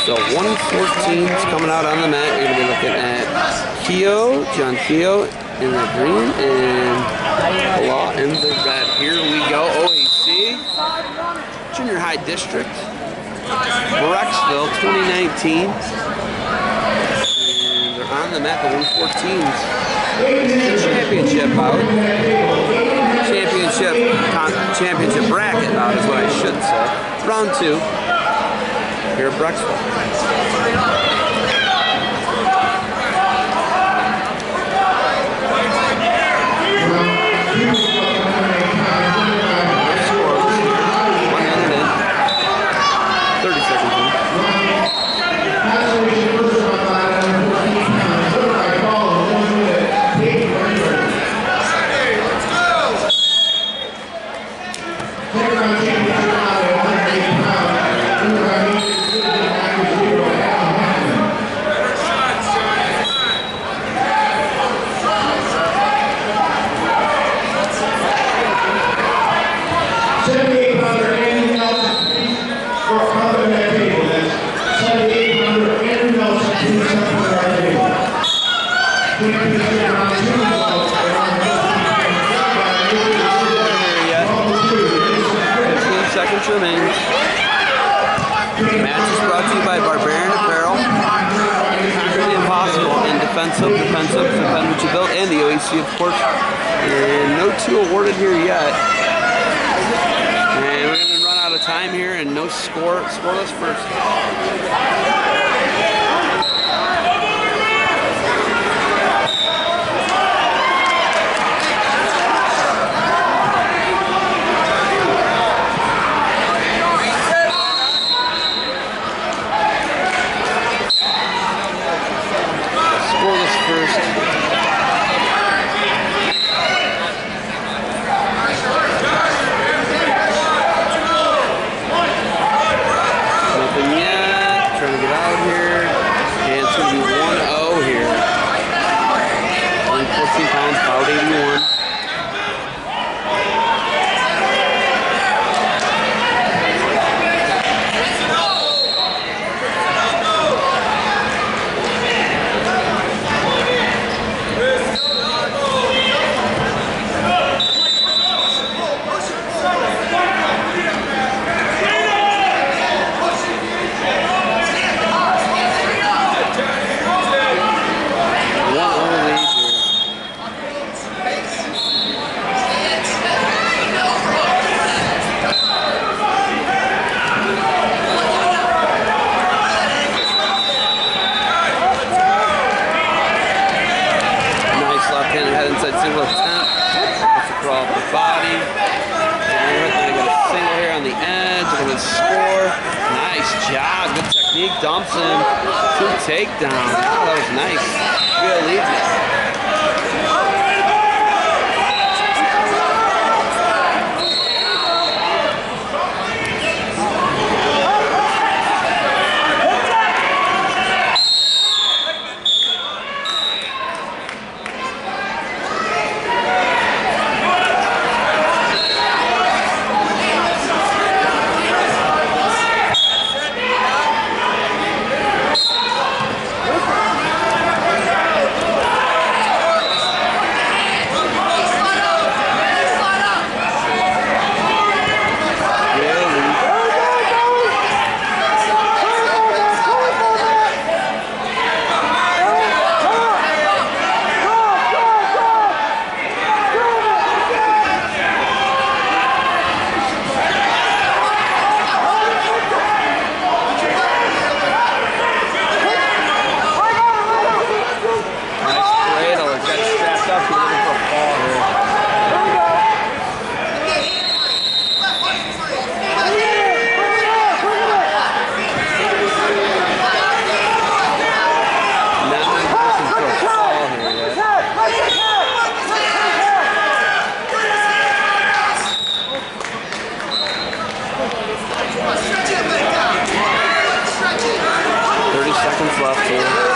So 114 is coming out on the mat. You're going to be looking at Keogh, John Keogh in the green, and Law in the red. Here we go, OAC, Junior High District, Brecksville 2019. And they're on the mat, the 114s. Championship bout. Championship bracket bout is what I should say. Round 2. Here at Brecksville. Remains. Match is brought to you by Barbarian Apparel, Practically Impossible, and Defensive, defend what you built, and the OAC, of course. And no 2 awarded here yet. And we're going to run out of time here, and no scoreless first. Inside single attempt. That's a crawl for the body. And I got a single here on the edge. I'm going to score. Nice job. Good technique. Dumps him. 2 takedowns. Oh, that was nice. Real easy. Left here.